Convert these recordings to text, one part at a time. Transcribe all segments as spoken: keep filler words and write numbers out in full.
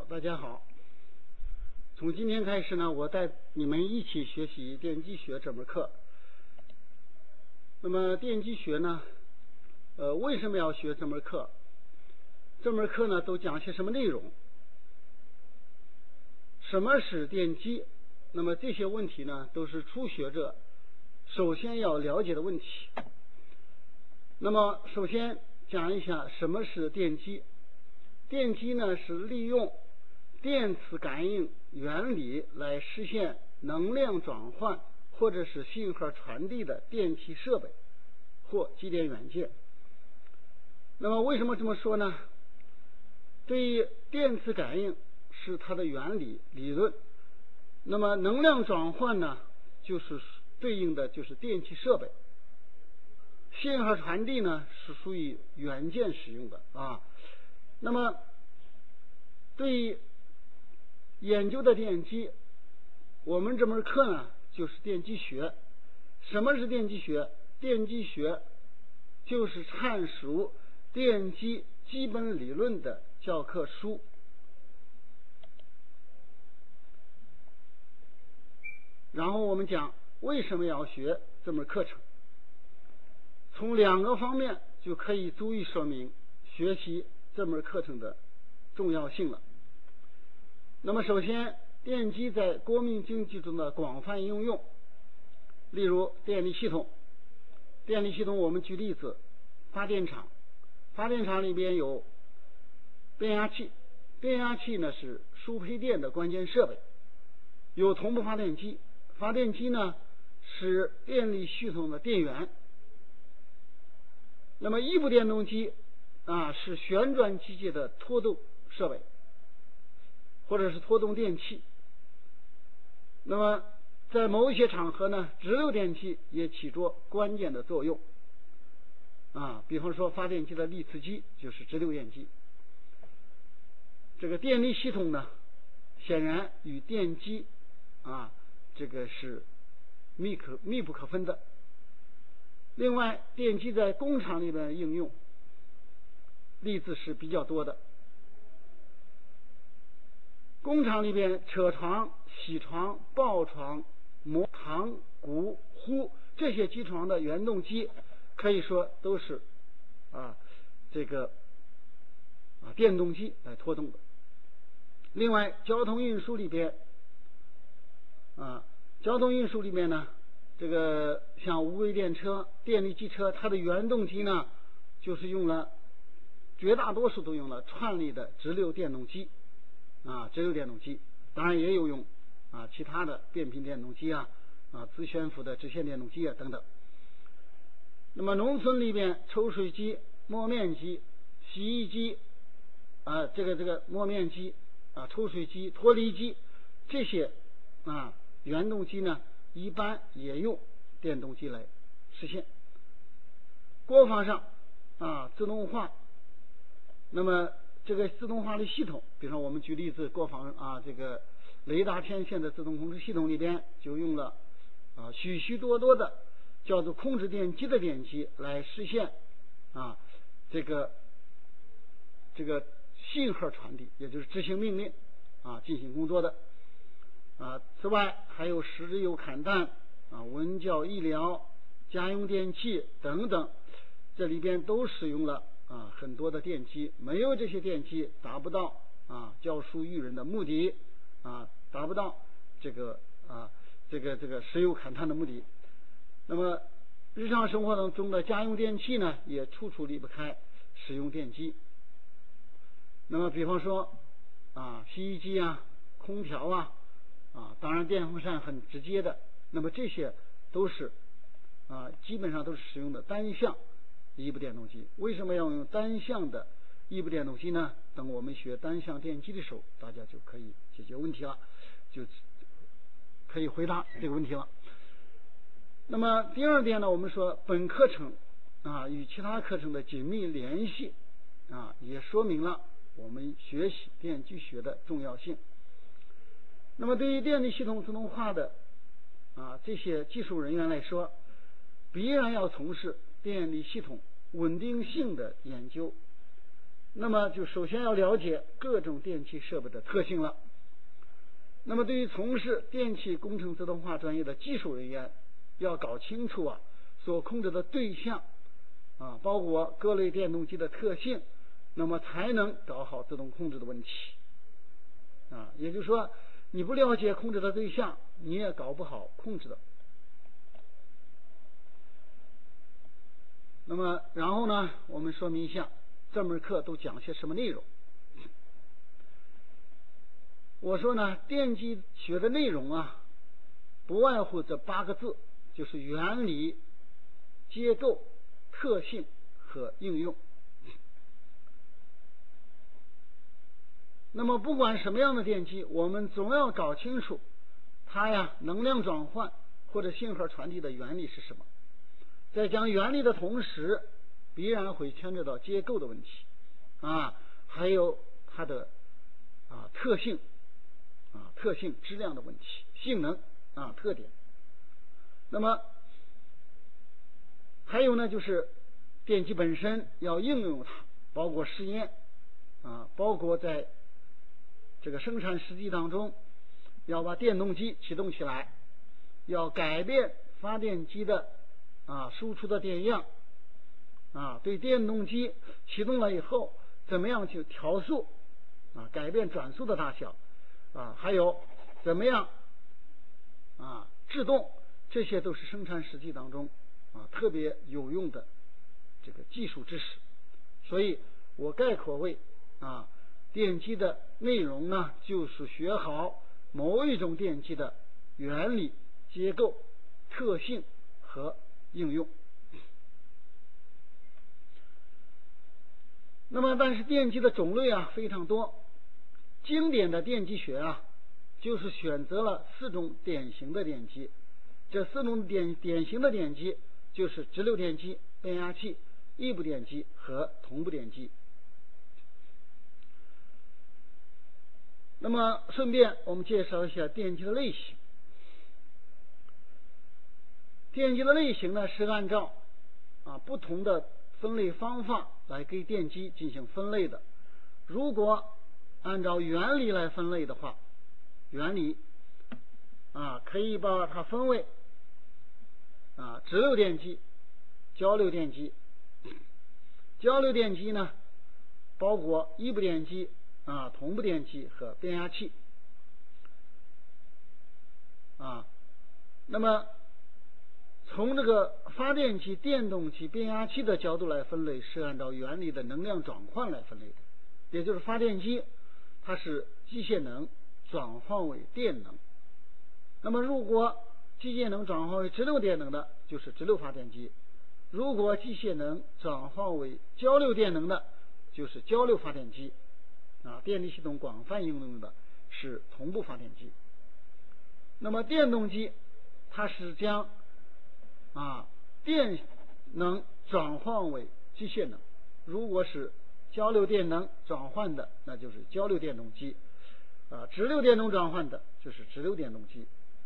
大家好。从今天开始呢，我带你们一起学习电机学这门课。那么电机学呢，呃，为什么要学这门课？这门课呢，都讲些什么内容？什么是电机？那么这些问题呢，都是初学者首先要了解的问题。那么首先讲一下什么是电机。电机呢，是利用电磁感应原理来实现能量转换或者是信号传递的电气设备或机电元件。那么为什么这么说呢？对于电磁感应是它的原理理论，那么能量转换呢，就是对应的就是电气设备，信号传递呢是属于元件使用的啊。那么对于研究的电机，我们这门课呢就是电机学。什么是电机学？电机学就是阐述电机基本理论的教科书。然后我们讲为什么要学这门课程，从两个方面就可以足以说明学习这门课程的重要性了。那么首先，电机在国民经济中的广泛应用，例如电力系统。电力系统我们举例子，发电厂，发电厂里边有变压器，变压器呢是输配电的关键设备，有同步发电机，发电机呢是电力系统的电源。那么异步电动机啊是旋转机械的拖动设备或者是拖动电器。那么在某一些场合呢，直流电器也起着关键的作用啊，比方说发电机的力磁机就是直流电机。这个电力系统呢，显然与电机啊这个是密可密不可分的。另外，电机在工厂里的应用例子是比较多的。工厂里边车床、铣床、刨床、磨糖、鼓、呼这些机床的原动机，可以说都是啊这个啊电动机来拖动的。另外，交通运输里边啊交通运输里面呢，这个像无轨电车、电力机车，它的原动机呢，就是用了绝大多数都用了串力的直流电动机啊，直流电动机，当然也有用啊其他的变频电动机啊啊自悬浮的直线电动机啊等等。那么农村里边，抽水机、磨面机、洗衣机啊这个这个磨面机啊抽水机、脱离机这些啊原动机呢，一般也用电动机来实现。国防上啊自动化，那么这个自动化的系统，比如说我们举例子，国防啊这个雷达天线的自动控制系统里边就用了啊许许多多的叫做控制电机的电机来实现啊这个这个信号传递，也就是执行命令啊进行工作的啊。此外还有石油砍弹啊、文教医疗、家用电器等等，这里边都使用了啊很多的电机。没有这些电机，达不到啊教书育人的目的啊，达不到这个啊这个这个石油砍炭的目的。那么日常生活当中的家用电器呢，也处处离不开使用电机。那么比方说啊洗衣机啊、空调啊啊，当然电风扇很直接的，那么这些都是啊基本上都是使用的单向异步电动机。为什么要用单向的异步电动机呢？等我们学单向电机的时候，大家就可以解决问题了，就可以回答这个问题了。那么第二点呢，我们说本课程啊与其他课程的紧密联系啊，也说明了我们学习电机学的重要性。那么对于电力系统自动化的啊这些技术人员来说，必然要从事电力系统稳定性的研究。 那么就首先要了解各种电气设备的特性了。那么对于从事电气工程自动化专业的技术人员，要搞清楚啊所控制的对象啊，包括各类电动机的特性，那么才能搞好自动控制的问题啊。也就是说，你不了解控制的对象，你也搞不好控制的。那么然后呢，我们说明一下这门课都讲些什么内容。我说呢，电机学的内容啊，不外乎这八个字，就是原理、结构、特性和应用。那么不管什么样的电机，我们总要搞清楚它呀能量转换或者信号传递的原理是什么。在讲原理的同时，必然会牵扯到结构的问题啊，还有它的啊特性啊特性质量的问题，性能啊特点。那么还有呢，就是电机本身要应用它，包括实验啊，包括在这个生产实际当中要把电动机启动起来，要改变发电机的啊输出的电样啊，对电动机启动了以后怎么样去调速啊，改变转速的大小啊，还有怎么样啊制动，这些都是生产实际当中啊特别有用的这个技术知识。所以我概括为啊电机的内容呢，就是学好某一种电机的原理、结构、特性和应用。那么但是电机的种类啊非常多，经典的电机学啊就是选择了四种典型的电机，这四种典典型的电机就是直流电机、变压器、异步电机和同步电机。那么顺便我们介绍一下电机的类型。电机的类型呢是按照啊不同的分类方法来给电机进行分类的。如果按照原理来分类的话，原理啊可以把它分为啊直流电机、交流电机。交流电机呢包括异步电机啊、同步电机和变压器啊。那么从这个发电机、电动机、变压器的角度来分类，是按照原理的能量转换来分类的。也就是发电机它是机械能转换为电能，那么如果机械能转换为直流电能的，就是直流发电机；如果机械能转换为交流电能的，就是交流发电机啊。电力系统广泛应用的是同步发电机。那么电动机它是将啊电能转换为机械能，如果是交流电能转换的，那就是交流电动机啊；直流电能转换的就是直流电动机。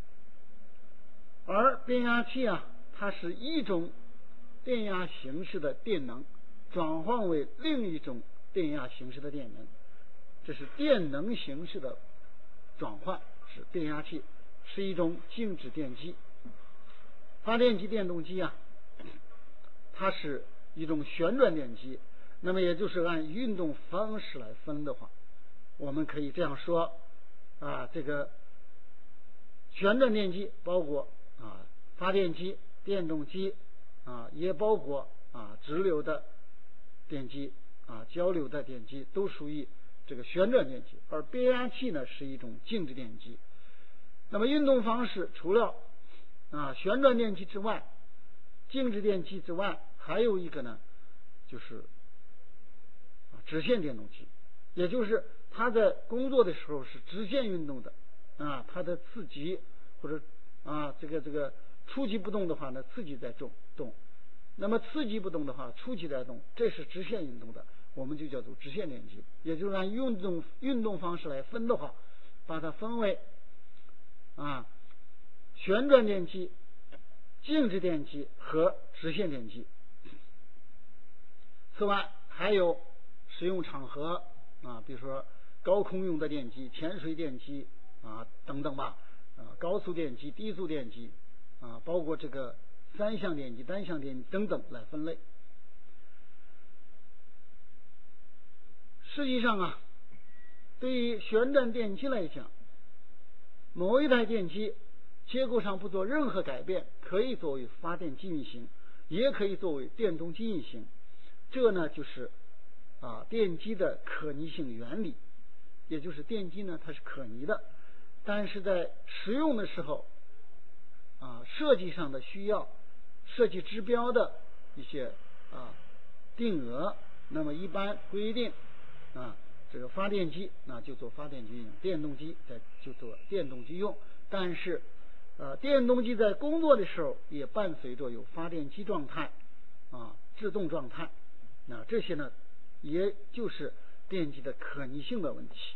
而变压器啊，它是一种电压形式的电能转换为另一种电压形式的电能，这是电能形式的转换，是变压器，是一种静止电机。发电机、电动机啊，它是一种旋转电机。那么也就是按运动方式来分的话，我们可以这样说啊，这个旋转电机包括啊发电机、电动机啊，也包括啊直流的电机啊、交流的电机，都属于这个旋转电机。而变压器呢是一种静止电机。那么运动方式除了啊旋转电机之外，静止电机之外，还有一个呢就是直线电动机，也就是它在工作的时候是直线运动的啊，它的次级或者啊这个这个初级不动的话呢，次级在动动，那么次级不动的话，初级在动，这是直线运动的，我们就叫做直线电机。也就是按运动运动方式来分的话，把它分为啊旋转电机、静止电机和直线电机。此外还有使用场合啊，比如说高空用的电机、潜水电机啊等等吧，啊高速电机、低速电机啊，包括这个三相电机、单相电机等等来分类。实际上啊，对于旋转电机来讲，某一台电机结构上不做任何改变，可以作为发电机运行，也可以作为电动机运行。这呢就是啊电机的可逆性原理，也就是电机呢它是可逆的，但是在使用的时候啊设计上的需要、设计指标的一些啊定额，那么一般规定啊这个发电机那就做发电机用，电动机在就做电动机用。但是呃电动机在工作的时候也伴随着有发电机状态啊制动状态，那这些呢也就是电机的可逆性的问题。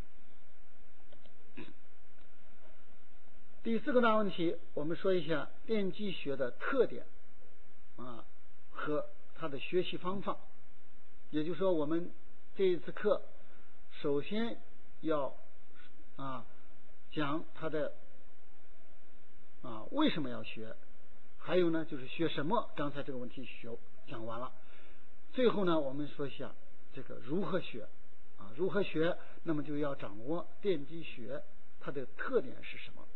第四个大问题，我们说一下电机学的特点啊和它的学习方法。也就是说，我们这一次课首先要啊讲它的啊为什么要学，还有呢就是学什么，刚才这个问题学讲完了。最后呢我们说一下这个如何学啊如何学，那么就要掌握电机学它的特点是什么。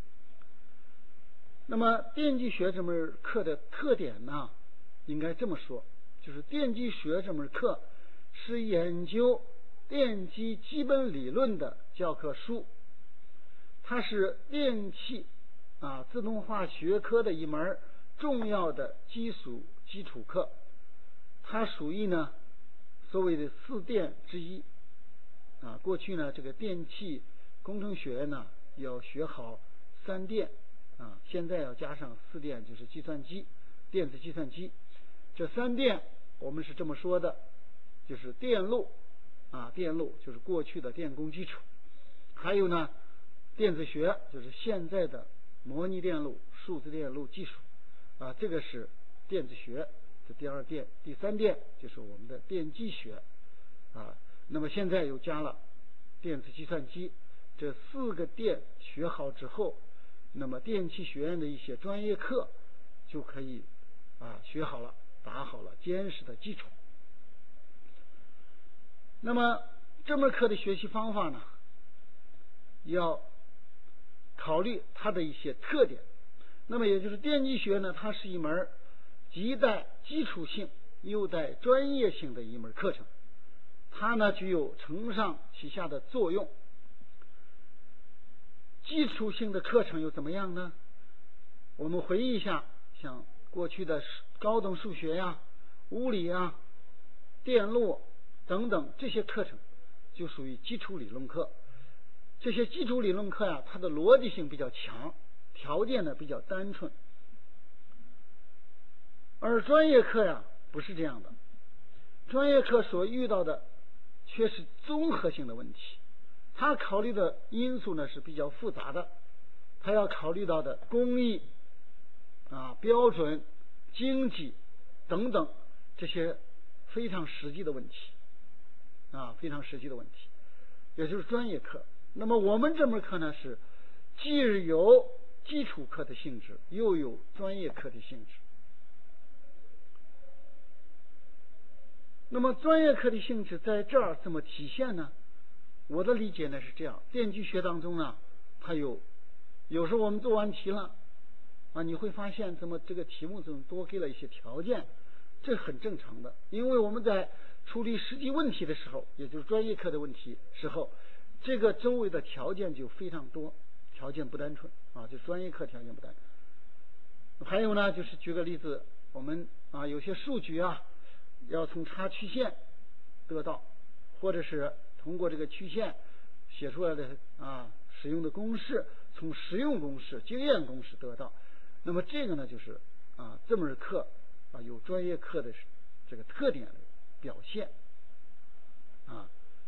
那么电机学这门课的特点呢，应该这么说，就是电机学这门课是研究电机基本理论的教科书，它是电气啊自动化学科的一门重要的基础基础课，它属于呢所谓的四电之一啊。过去呢这个电气工程学院呢要学好三电啊，现在要加上四电，就是计算机、电子计算机。这三电我们是这么说的，就是电路啊，电路就是过去的电工基础，还有呢电子学就是现在的模拟电路、数字电路技术啊，这个是电子学，这第二电。第三电就是我们的电机学啊，那么现在又加了电子计算机。这四个电学好之后，那么电气学院的一些专业课就可以啊学好了，打好了坚实的基础。那么这门课的学习方法呢，要考虑它的一些特点。那么也就是电机学呢，它是一门既带基础性又带专业性的一门课程，它呢具有承上启下的作用。基础性的课程又怎么样呢？我们回忆一下，像过去的高等数学呀、物理呀、电路等等这些课程就属于基础理论课。这些基础理论课呀，它的逻辑性比较强，条件呢比较单纯。而专业课呀不是这样的，专业课所遇到的却是综合性的问题，他考虑的因素呢是比较复杂的，他要考虑到的工艺啊、标准、经济等等这些非常实际的问题啊，非常实际的问题，也就是专业课。那么我们这门课呢是既有基础课的性质，又有专业课的性质。那么专业课的性质在这儿怎么体现呢？我的理解呢是这样，电机学当中呢，它有有时候我们做完题了啊，你会发现怎么这个题目中多给了一些条件，这很正常的，因为我们在处理实际问题的时候，也就是专业课的问题时候，这个周围的条件就非常多，条件不单纯啊，就专业课条件不单纯。还有呢，就是举个例子，我们啊有些数据啊要从差曲线得到，或者是通过这个曲线写出来的啊使用的公式，从实用公式、经验公式得到。那么这个呢，就是啊这门课啊有专业课的这个特点的表现啊。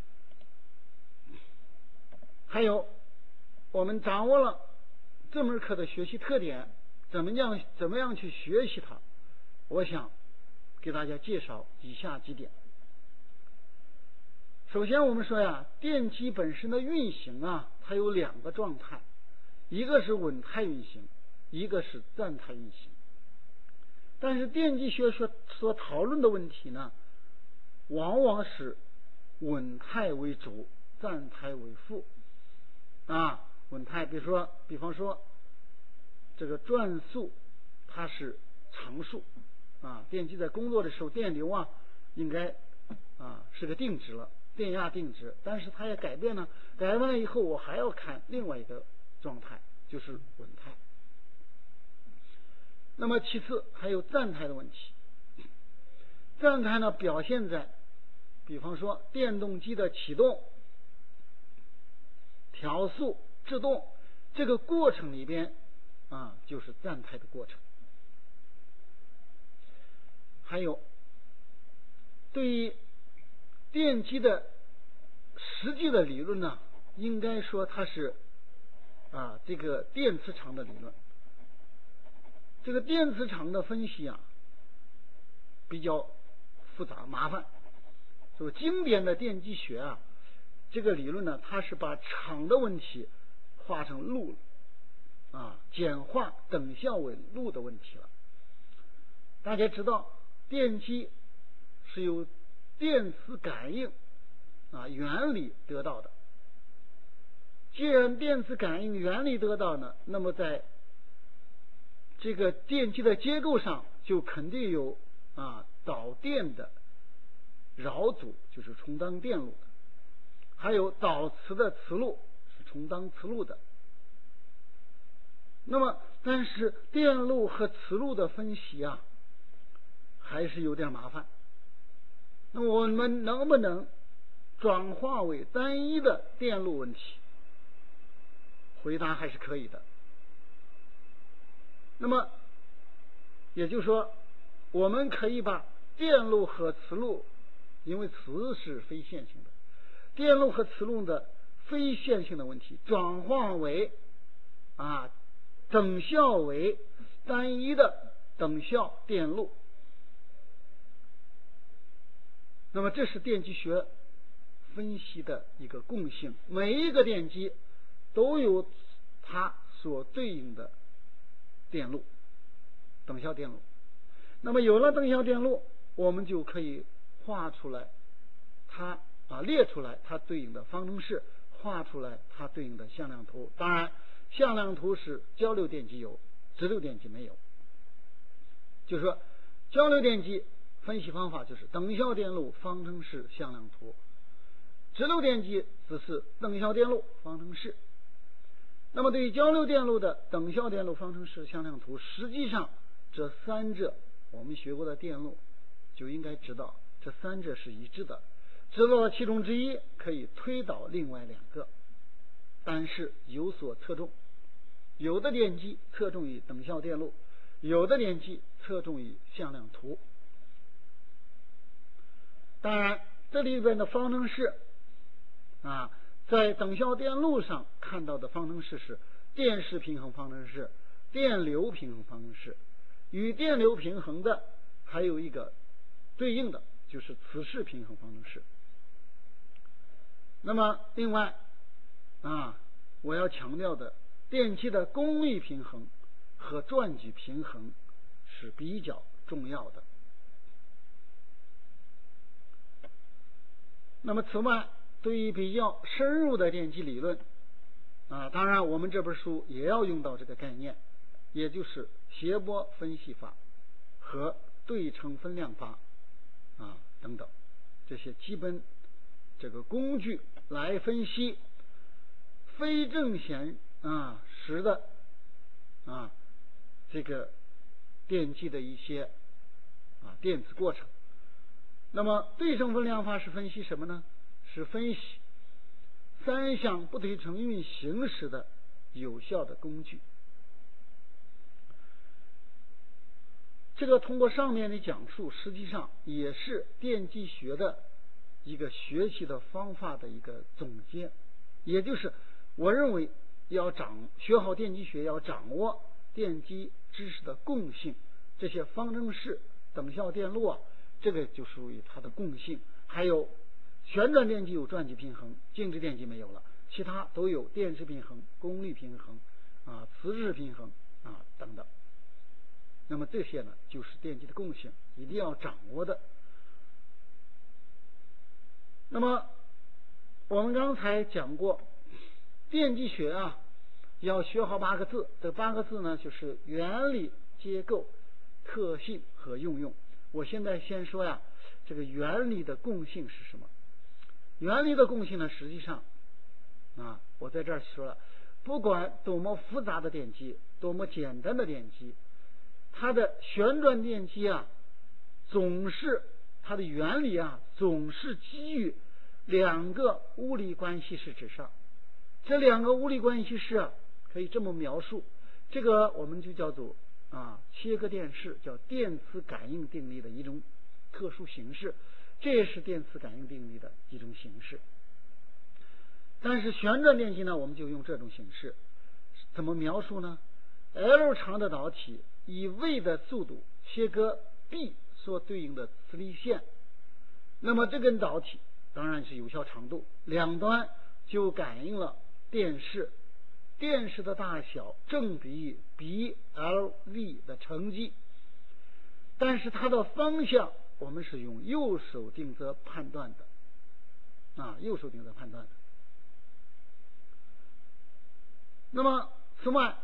还有我们掌握了这门课的学习特点，怎么样怎么样去学习它？我想给大家介绍以下几点。 首先我们说呀，电机本身的运行啊，它有两个状态，一个是稳态运行，一个是暂态运行。但是电机学所所讨论的问题呢，往往是稳态为主，暂态为辅。啊，稳态，比如说，比方说，这个转速它是常数啊，电机在工作的时候，电流啊应该啊是个定值了，电压定值，但是它也改变了，改变了以后，我还要看另外一个状态，就是稳态。那么其次还有暂态的问题，暂态呢表现在，比方说电动机的启动、调速、制动这个过程里边啊，就是暂态的过程。还有对于电机的实际的理论呢，应该说它是啊这个电磁场的理论。这个电磁场的分析啊比较复杂麻烦，所以经典的电机学啊这个理论呢，它是把场的问题化成路啊，简化等效为路的问题了。大家知道电机是由电磁感应啊原理得到的，既然电磁感应原理得到呢，那么在这个电机的结构上就肯定有啊导电的扰阻，就是充当电路的，还有导磁的磁路是充当磁路的。那么但是电路和磁路的分析啊还是有点麻烦，那我们能不能转化为单一的电路问题？回答还是可以的。那么也就是说，我们可以把电路和磁路，因为磁是非线性的，电路和磁路的非线性的问题转化为啊等效为单一的等效电路。那么这是电机学分析的一个共性，每一个电机都有它所对应的电路，等效电路。那么有了等效电路，我们就可以画出来它啊列出来它对应的方程式，画出来它对应的向量图。当然向量图是交流电机有，直流电机没有。就是说交流电机分析方法就是等效电路方程式向量图，直流电机只是等效电路方程式。那么对于交流电路的等效电路方程式向量图，实际上这三者我们学过的电路就应该知道，这三者是一致的，知道了其中之一可以推导另外两个，但是有所侧重，有的电机侧重于等效电路，有的电机侧重于向量图。当然这里边的方程式啊，在等效电路上看到的方程式是电势平衡方程式、电流平衡方程式，与电流平衡的还有一个对应的就是磁势平衡方程式。那么另外啊，我要强调的，电器的功率平衡和转矩平衡是比较重要的。那么此外，对于比较深入的电机理论啊，当然我们这本书也要用到这个概念，也就是谐波分析法和对称分量法啊等等这些基本这个工具来分析非正弦啊时的啊这个电机的一些啊电子过程。那么对称分量法是分析什么呢？是分析三相不对称运行时的有效的工具。这个通过上面的讲述，实际上也是电机学的一个学习的方法的一个总结，也就是我认为要掌学好电机学，要掌握电机知识的共性，这些方程式、等效电路啊，这个就属于它的共性。还有旋转电机有转极平衡，静止电机没有了，其他都有电势平衡、功率平衡啊、磁质平衡啊等等。那么这些呢，就是电机的共性，一定要掌握的。那么我们刚才讲过，电机学啊，要学好八个字。这八个字呢，就是原理、结构、特性和应用。我现在先说呀，这个原理的共性是什么？原理的共性呢，实际上啊，我在这儿说了，不管多么复杂的电机，多么简单的电机，它的旋转电机啊，总是它的原理啊，总是基于两个物理关系式之上。这两个物理关系式啊，可以这么描述，这个我们就叫做啊切割电势，叫电磁感应定律的一种特殊形式，这也是电磁感应定律的一种形式。但是旋转电机呢，我们就用这种形式，怎么描述呢？ L 长的导体以 v 的速度切割 B 所对应的磁力线，那么这根导体当然是有效长度，两端就感应了电势，电势的大小正比于 B L V 的乘积，但是它的方向我们是用右手定则判断的啊，右手定则判断的。那么此外，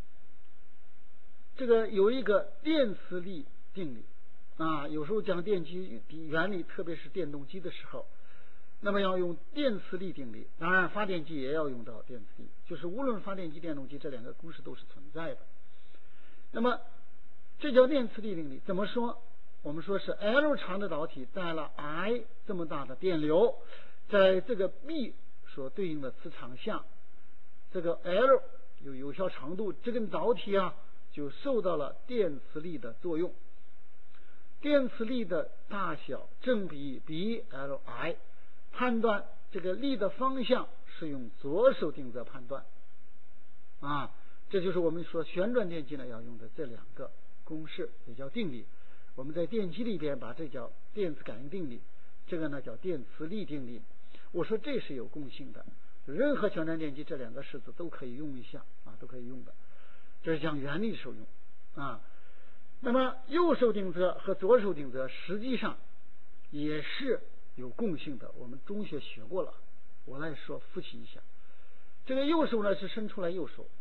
这个有一个电磁力定律啊，有时候讲电机原理，特别是电动机的时候，那么要用电磁力定律。当然发电机也要用到电磁力，就是无论发电机、电动机这两个公式都是存在的。那么这叫电磁力定律，怎么说？我们说是 L 长的导体带了 I 这么大的电流，在这个 B 所对应的磁场下，这个 L 有有效长度，这根导体啊就受到了电磁力的作用，电磁力的大小正比 B L I， 判断这个力的方向是用左手定则判断啊，这就是我们说旋转电机呢要用的这两个公式，也叫定律。我们在电机里边把这叫电磁感应定律，这个呢叫电磁力定律。我说这是有共性的，任何旋转电机这两个式子都可以用一下啊，都可以用的。这是讲原理受用啊。那么右手定则和左手定则实际上也是有共性的，我们中学学过了，我来说复习一下。这个右手呢是伸出来右手，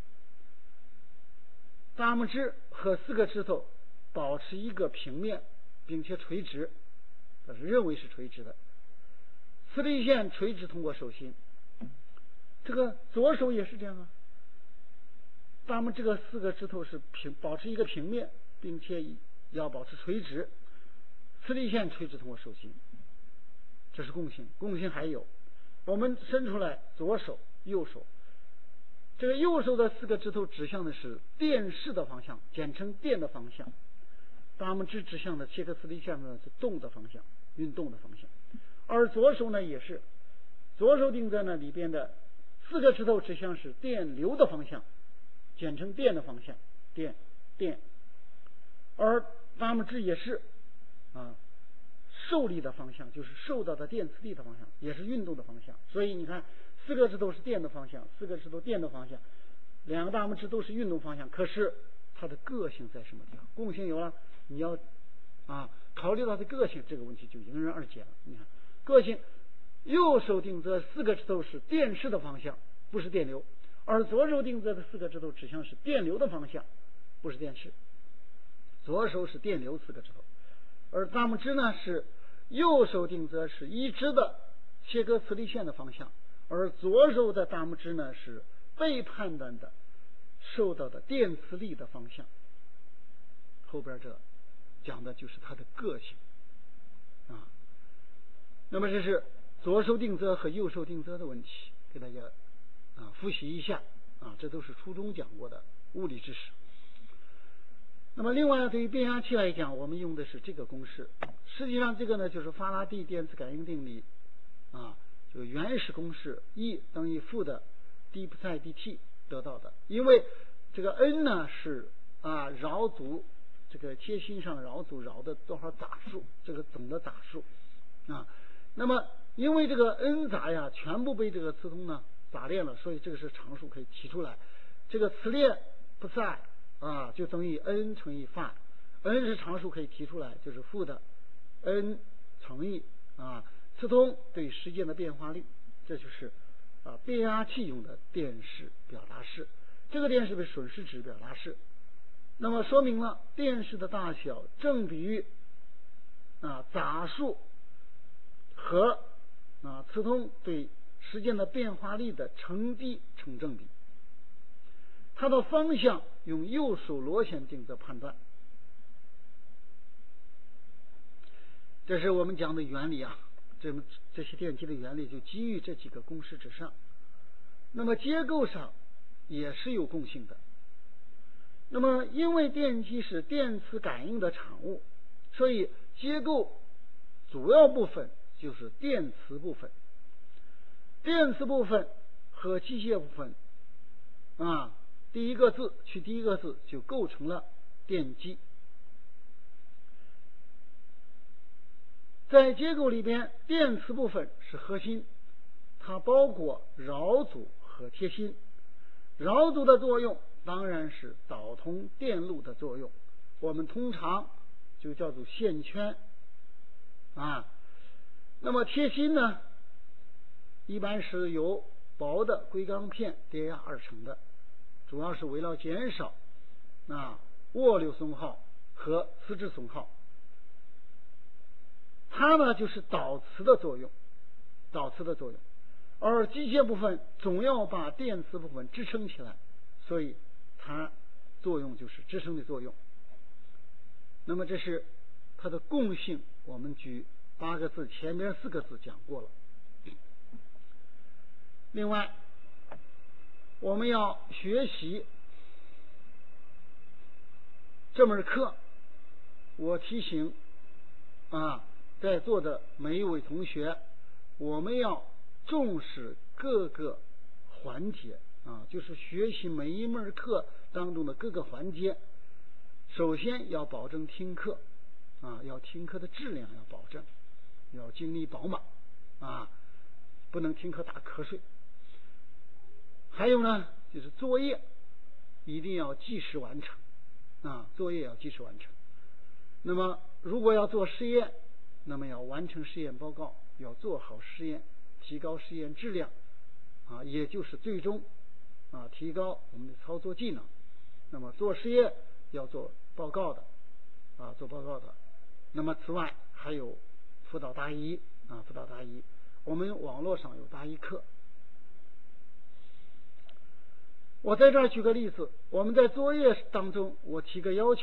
大拇指和四个指头保持一个平面并且垂直，这是认为是垂直的，磁力线垂直通过手心。这个左手也是这样啊，大拇指和四个指头是平保持一个平面，并且要保持垂直，磁力线垂直通过手心，这是共性。共性还有，我们伸出来左手右手，这个右手的四个指头指向的是电势的方向，简称电的方向，大拇指指向的切割磁力线呢是动的方向，运动的方向。而左手呢也是，左手定则呢里边的四个指头指向是电流的方向，简称电的方向，电电。而大拇指也是啊，受力的方向，就是受到的电磁力的方向，也是运动的方向。所以你看，四个指头是电的方向，四个指头电的方向，两个大拇指都是运动方向。可是它的个性在什么地方？共性有了，你要啊考虑到它的个性，这个问题就迎刃而解了。你看个性，右手定则四个指头是电势的方向，不是电流；而左手定则的四个指头指向是电流的方向，不是电势。左手是电流四个指头，而大拇指呢是右手定则是一直的切割磁力线的方向，而左手的大拇指呢是被判断的受到的电磁力的方向。后边这讲的就是它的个性啊。那么这是左手定则和右手定则的问题，给大家啊复习一下啊，这都是初中讲过的物理知识。那么另外对于变压器来讲，我们用的是这个公式，实际上这个呢就是法拉第电磁感应定律啊，就原始公式 E 等于负的 d 派 dt 得到的。因为这个 n 呢是啊绕组这个切心上绕组绕的多少杂数，这个总的杂数啊。那么因为这个 n 杂呀全部被这个磁通呢杂链了，所以这个是常数可以提出来。这个磁链不在啊，就等于 n 乘以 phi，n 是常数可以提出来，就是负的 n 乘以啊磁通对时间的变化率，这就是啊变压器用的电势表达式。这个电势为损失值表达式，那么说明了电势的大小正比于啊杂数和啊磁通对时间的变化率的乘比成正比。它的方向用右手螺旋定则判断。这是我们讲的原理啊，这这些电机的原理就基于这几个公式之上。那么结构上也是有共性的。那么因为电机是电磁感应的产物，所以结构主要部分就是电磁部分。电磁部分和机械部分啊，第一个字取第一个字就构成了电机。在结构里边，电磁部分是核心，它包括桡阻和贴心。桡阻的作用当然是导通电路的作用，我们通常就叫做线圈啊。那么贴心呢，一般是由薄的硅钢片叠压而成的，主要是为了减少啊涡流损耗和磁质损耗。它呢就是导磁的作用，导磁的作用。而机械部分总要把电磁部分支撑起来，所以它作用就是支撑的作用。那么这是它的共性，我们举八个字，前面四个字讲过了。另外，我们要学习这门课，我提醒啊，在座的每一位同学，我们要重视各个环节啊，就是学习每一门课当中的各个环节。首先要保证听课啊，要听课的质量要保证，要精力饱满啊，不能听课打瞌睡。还有呢，就是作业一定要及时完成啊，作业要及时完成。那么如果要做实验，那么要完成实验报告，要做好实验，提高实验质量啊，也就是最终啊提高我们的操作技能。那么做实验要做报告的啊，做报告的。那么此外还有辅导大一啊，辅导大一，我们网络上有大一课。我在这儿举个例子，我们在作业当中，我提个要求，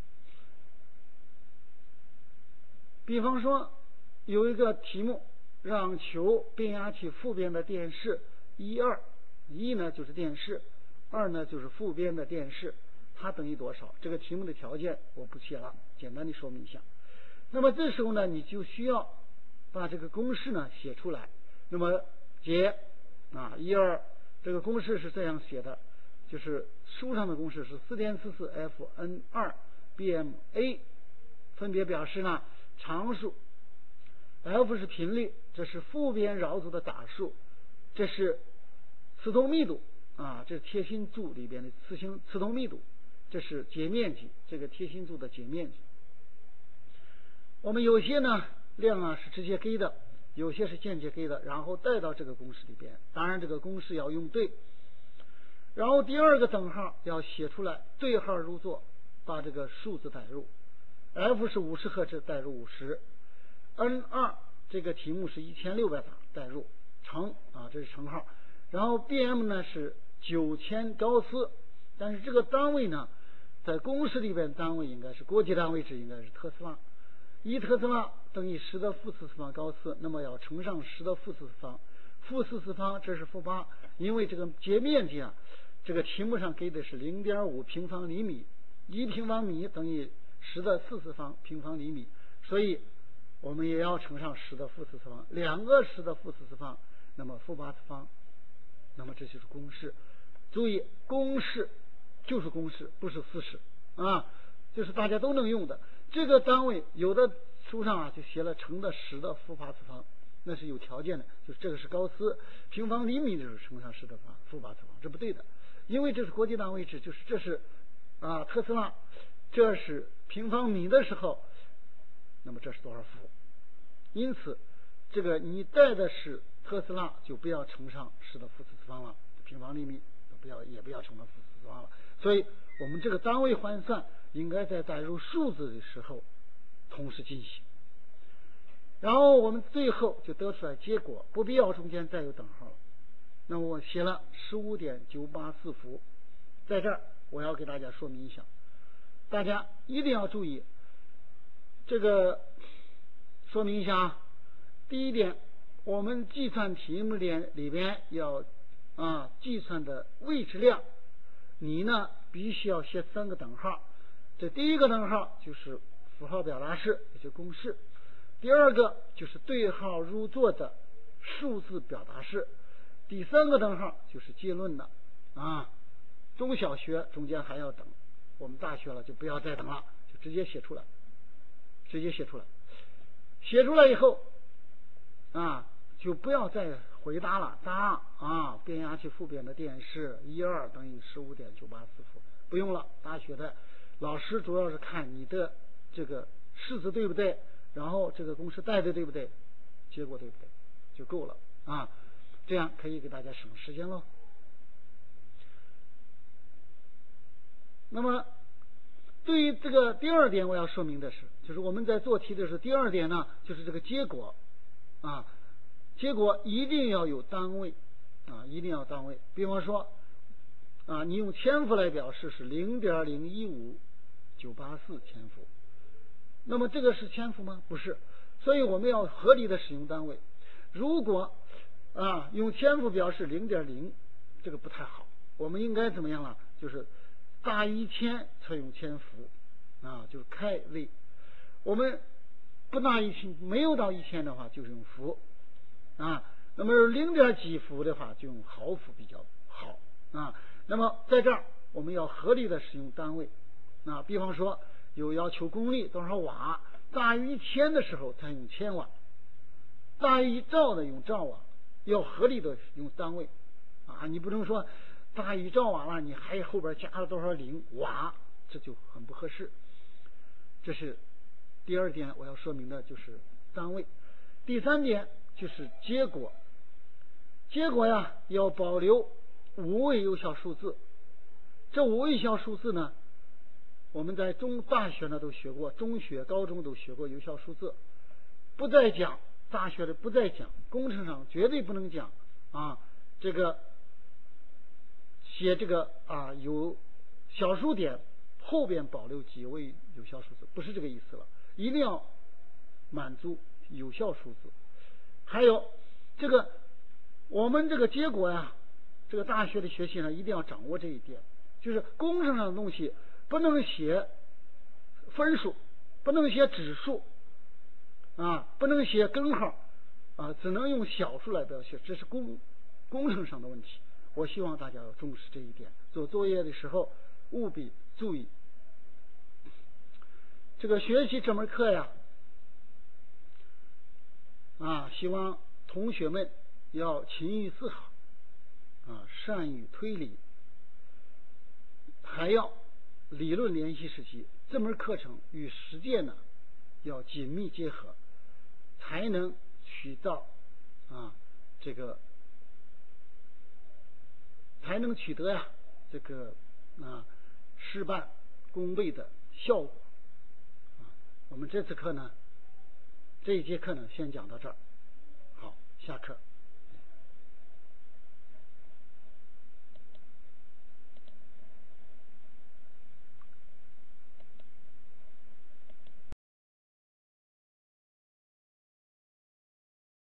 比方说有一个题目，让求变压器负边的电势一二，一呢就是电势，二呢就是负边的电势，它等于多少？这个题目的条件我不写了，简单的说明一下。那么这时候呢，你就需要把这个公式呢写出来。那么解啊一二这个公式是这样写的，就是书上的公式是四点四四 F N 二 B M A， 分别表示呢常数 F 是频率，这是负边桡阻的打数，这是磁通密度啊，这是贴心柱里边的磁性磁通密度，这是截面积，这个贴心柱的截面积。我们有些呢量啊是直接给的，有些是间接给的，然后带到这个公式里边，当然这个公式要用对。然后第二个等号要写出来，对号入座，把这个数字代入。F 是五十赫兹，代入五十。N 二这个题目是一千六百瓦，代入乘啊，这是乘号。然后 B M 呢是九千高斯，但是这个单位呢，在公式里边单位应该是国际单位值，应该是特斯拉。一特斯拉等于十的负四次方高斯，那么要乘上十的负四次方，负四次方这是负八，因为这个截面积啊，这个题目上给的是 零点五 平方厘米，一平方米等于十的四次方平方厘米，所以我们也要乘上十的负四次方，两个十的负四次方，那么负八次方，那么这就是公式。注意，公式就是公式，不是四式啊，就是大家都能用的。这个单位有的书上啊就写了乘的十的负八次方那是有条件的，就是这个是高斯，平方厘米就是乘上十的负八次方，这不对的，因为这是国际单位制，就是这是啊特斯拉，这是平方米的时候，那么这是多少伏？因此，这个你带的是特斯拉，就不要乘上十的负四次方了，平方厘米不要也不要乘上负四次方了。所以我们这个单位换算应该在带入数字的时候同时进行。然后我们最后就得出来结果，不必要中间再有等号了。那么我写了 十五点九八四 伏，在这儿我要给大家说明一下，大家一定要注意这个，说明一下啊。第一点，我们计算题目里里边要啊计算的位置量，你呢必须要写三个等号。这第一个等号就是符号表达式，也就是公式。第二个就是对号入座的数字表达式，第三个等号就是结论的啊。中小学中间还要等，我们大学了就不要再等了，就直接写出来，直接写出来。写出来以后啊，就不要再回答了，答啊变压器负变的电是一二等于 十五点九八四 伏，不用了。大学的老师主要是看你的这个式子对不对，然后这个公式带的对不对，结果对不对就够了啊，这样可以给大家省时间喽。那么对于这个第二点我要说明的是，就是我们在做题的时候，第二点呢就是这个结果啊，结果一定要有单位啊，一定要单位。比方说啊，你用千伏来表示是 零点零一五九八四 千伏，那么这个是千伏吗？不是，所以我们要合理的使用单位。如果啊用千伏表示 零点零， 这个不太好，我们应该怎么样了？就是大于一千才用千伏啊，就是开位。我们不大于一千，没有到一千的话就用伏啊，那么零点几伏的话就用毫伏比较好啊。那么在这儿我们要合理的使用单位啊，比方说有要求功率多少瓦，大于一千的时候才用千瓦，大于一兆的用兆瓦，要合理的用单位啊，你不能说大于兆瓦了，你还后边加了多少零瓦，这就很不合适。这是第二点我要说明的，就是单位。第三点就是结果，结果呀要保留五位有效数字。这五位有效数字呢，我们在中大学呢都学过，中学高中都学过有效数字，不再讲，大学的不再讲，工程上绝对不能讲啊。这个写这个啊有小数点后边保留几位有效数字，不是这个意思了，一定要满足有效数字。还有这个我们这个结果呀，这个大学的学习呢一定要掌握这一点，就是工程上的东西不能写分数，不能写指数啊，不能写根号啊，只能用小数来表示，这是工工程上的问题。我希望大家要重视这一点，做作业的时候务必注意。这个学习这门课呀啊，希望同学们要勤于思考啊，善于推理，还要理论联系实际。这门课程与实践呢要紧密结合，才能取到啊这个才能取得呀这个啊事半功倍的效果啊。我们这次课呢，这一节课呢先讲到这儿，好，下课。